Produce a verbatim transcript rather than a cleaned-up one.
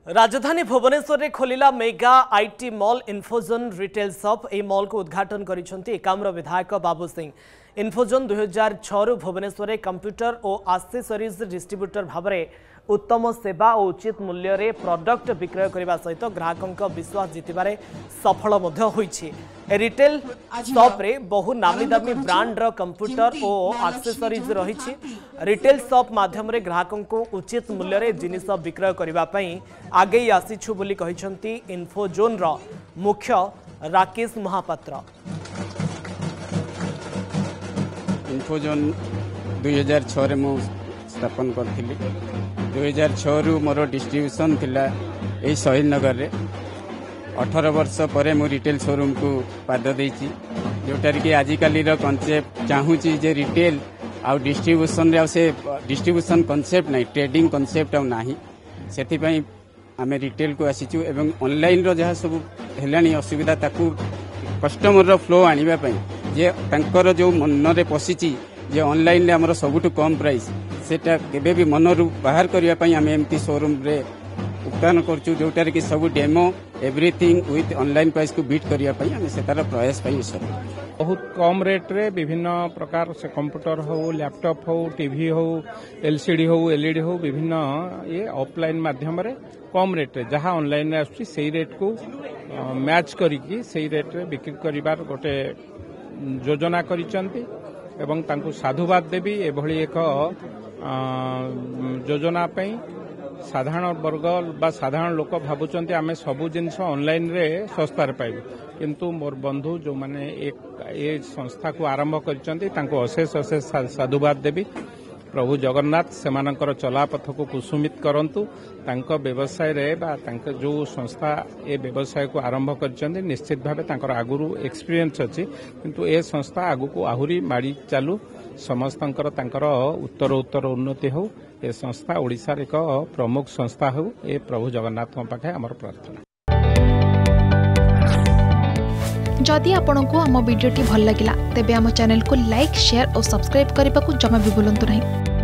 राजधानी भुवनेश्वर में खोलिला mega IT mall Infozone retail shop. ए मॉल को उद्घाटन करिसेंती एकाम्र विधायक बाबू सिंह। इन्फोजन दुई हजार छु भुवनेश्वर में कंप्यूटर और आक्सेसरीज डिस्ट्रीब्यूटर भाव में उत्तम सेवा और उचित मूल्य रे प्रोडक्ट विक्रय करने सहित ग्राहकों विश्वास जितबारे सफल होईछि। रिटेल शॉप रे बहु नामी दामी ब्रांड रो कंप्यूटर और आक्सेसरीज रही। रिटेल शॉप माध्यम रे ग्राहकों को उचित मूल्य रे जिनिस विक्रय करने आगे आसीछु बोली कहिसंती इन्फोजोन रो मुख्य राकेश महापात्र। इन्फोजोन दुई हजार छः मु स्थापन करी दुई हजार छु मोर डिस्ट्रीब्यूशन थिला ए शहीद नगर रे। अठारह वर्ष पर मु रिटेल शोरूम को पाद देछि, जोटार कि आजिकाली कॉन्सेप्ट चाहूची जे रिटेल आउ डिस्ट्रीब्यूशन रे से डिस्ट्रीब्यूशन कॉन्सेप्ट नहीं, ट्रेडिंग कॉन्सेप्ट आउ नाही। सेति पई आमे रिटेल को आसीचु एवं ऑनलाइन रो जहा सब हेलानी असुविधा ताकू कस्टमर रो फ्लो आनिबा पई जे तांकर जो मन रे पसिची जे ऑनलाइन ले हमर सबुठु कम प्राइस सेटा केबे भी मनरु बाहर करिया पई आमे एमती शोरूम रे उपदान करछु, जोटार कि सब demo everything with online price को बीट करिया पई आमे सेतार प्रयास पई सब बहुत कम रेट रे विभिन्न प्रकार से कंप्यूटर हो, लैपटॉप हो, टीवी हो, एलसीडी हो, एलईडी हो, विभिन्न ये ऑफलाइन माध्यम रे कम रेट रे जहां ऑनलाइन रे आछि सेही रेट को मैच करिकि सेही रेट रे बिक्री करिबार गोटे योजना करिसंती एवं तांको साधुवाद देवी एभली एक योजना पई। साधारण वर्ग बा साधारण लोक भावुचंती आमे सबु जिनस ऑनलाइन रे सस्ता रे पाइबु, किंतु मोर बंधु जो माने एक ए संस्था को आरंभ करिसंती तांको अशेष अशेष साधुवाद देवी। प्रभु जगन्नाथ सेमानकर चलापथ को कुसुमित करंतु। तांको व्यवसाय रे बा तांको जो संस्था ए व्यवसाय को आरंभ करिसंती निश्चित भावे तांकर आगुरु एक्सपीरियंस अछि, किंतु ए संस्था आगु को आहुरी माड़ी चालू समस्तंकर तांकर उत्तर उत्तर उन्नति हो। ए संस्था ओडिसा रे एक प्रमुख संस्था हो, ए प्रभु जगन्नाथ पाखे हमर प्रार्थना। जदि आपंक आम भिडी भल लगा तेब आम चैनल को लाइक, शेयर और सब्सक्राइब करने को जमा भी भूलु नहीं।